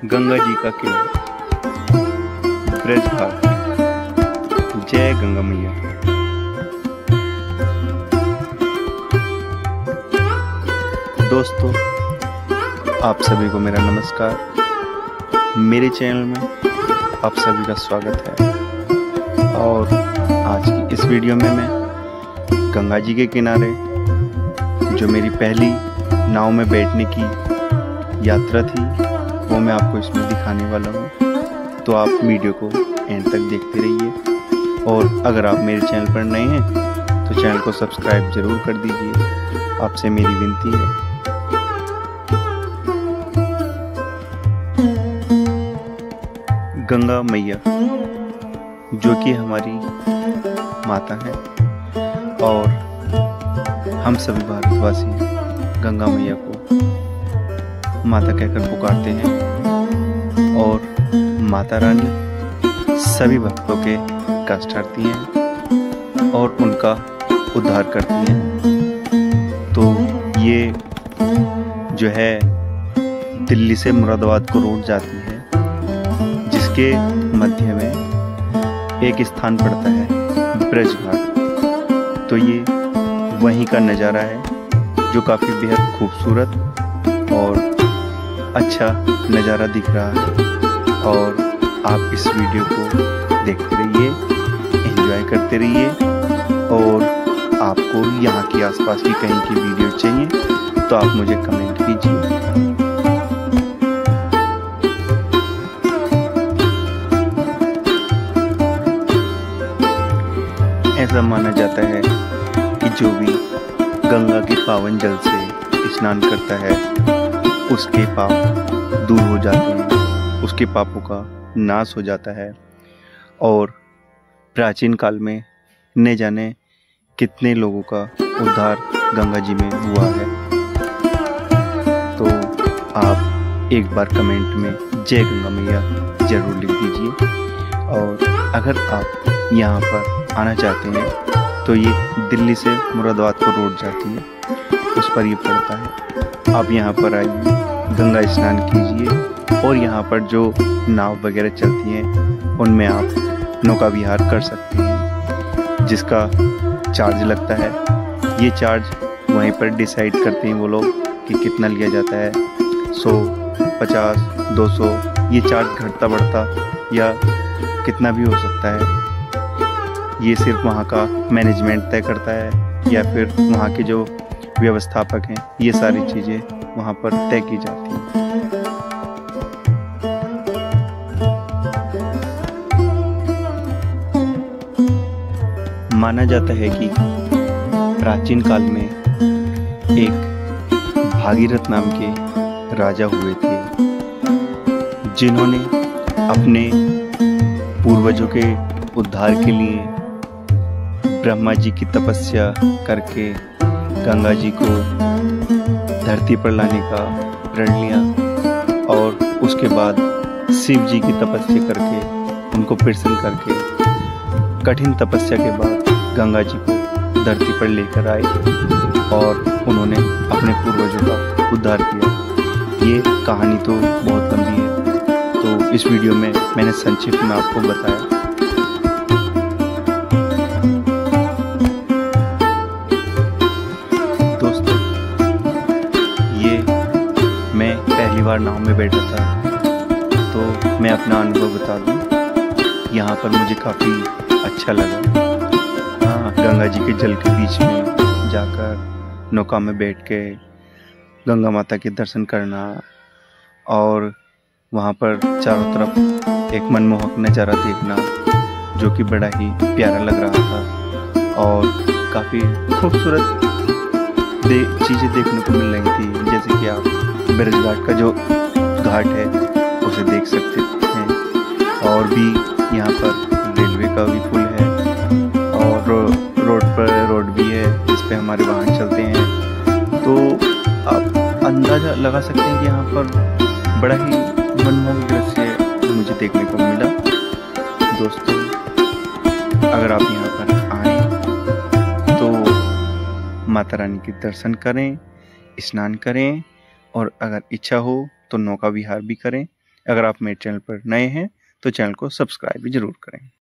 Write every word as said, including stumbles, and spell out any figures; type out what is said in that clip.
गंगा जी का किनारा, ब्रज घाट। जय गंगा मैया। दोस्तों, आप सभी को मेरा नमस्कार। मेरे चैनल में आप सभी का स्वागत है। और आज की इस वीडियो में मैं गंगा जी के किनारे जो मेरी पहली नाव में बैठने की यात्रा थी वो मैं आपको इसमें दिखाने वाला हूँ। तो आप वीडियो को एंड तक देखते रहिए। और अगर आप मेरे चैनल पर नए हैं तो चैनल को सब्सक्राइब जरूर कर दीजिए, आपसे मेरी विनती है। गंगा मैया जो कि हमारी माता है और हम सभी भारतवासी गंगा मैया को माता कहकर पुकारते हैं। और माता रानी सभी भक्तों के कष्ट हरती हैं और उनका उद्धार करती हैं। तो ये जो है दिल्ली से मुरादाबाद को रोड जाती है, जिसके मध्य में एक स्थान पड़ता है ब्रज घाट। तो ये वहीं का नज़ारा है जो काफ़ी बेहद खूबसूरत और अच्छा नज़ारा दिख रहा है। और आप इस वीडियो को देखते रहिए, एंजॉय करते रहिए। और आपको यहाँ की आसपास की कहीं की वीडियो चाहिए तो आप मुझे कमेंट कीजिए। ऐसा माना जाता है कि जो भी गंगा के पावन जल से स्नान करता है उसके पाप दूर हो जाते हैं, उसके पापों का नाश हो जाता है। और प्राचीन काल में न जाने कितने लोगों का उद्धार गंगा जी में हुआ है। तो आप एक बार कमेंट में जय गंगा मैया जरूर लिख दीजिए। और अगर आप यहाँ पर आना चाहते हैं तो ये दिल्ली से मुरादाबाद को रोड जाती है, उस पर ये पड़ता है। आप यहाँ पर आइए, गंगा स्नान कीजिए और यहाँ पर जो नाव वगैरह चलती हैं उनमें आप नौका विहार कर सकते हैं, जिसका चार्ज लगता है। ये चार्ज वहीं पर डिसाइड करते हैं वो लोग कि कितना लिया जाता है, सौ, पचास, दो सौ। ये चार्ज घटता बढ़ता या कितना भी हो सकता है। ये सिर्फ वहाँ का मैनेजमेंट तय करता है या फिर वहाँ के जो व्यवस्थापक हैं, ये सारी चीज़ें वहाँ पर तय की जाती हैं। माना जाता है कि प्राचीन काल में एक भागीरथ नाम के राजा हुए थे, जिन्होंने अपने पूर्वजों के उद्धार के लिए ब्रह्मा जी की तपस्या करके गंगा जी को धरती पर लाने का प्रण लिया। और उसके बाद शिव जी की तपस्या करके उनको प्रसन्न करके कठिन तपस्या के बाद गंगा जी को धरती पर लेकर आए और उन्होंने अपने पूर्वजों का उद्धार किया। ये कहानी तो बहुत लंबी है, तो इस वीडियो में मैंने संक्षिप्त में आपको बताया। दोस्तों, ये मैं पहली बार नाव में बैठा था, तो मैं अपना अनुभव बता दूं। यहाँ पर मुझे काफ़ी अच्छा लगा। हाँ, गंगा जी के जल के बीच में जाकर नौका में बैठ के गंगा माता के दर्शन करना और वहाँ पर चारों तरफ एक मनमोहक नज़ारा देखना जो कि बड़ा ही प्यारा लग रहा था। और काफ़ी खूबसूरत दे चीज़ें देखने को मिल रही थी, जैसे कि आप ब्रज घाट का जो घाट है उसे देख सकते हैं। और भी यहाँ पर रेलवे का भी पुल है और रोड पर रोड भी है जिस पे हमारे वाहन चलते हैं। तो आप अंदाज़ा लगा सकते हैं कि यहाँ पर बड़ा ही मनमोहक दृश्य मुझे देखने को मिला। दोस्तों, अगर आप यहाँ पर आए तो माता रानी के दर्शन करें, स्नान करें और अगर इच्छा हो तो नौका विहार भी करें। अगर आप मेरे चैनल पर नए हैं तो चैनल को सब्सक्राइब भी ज़रूर करें।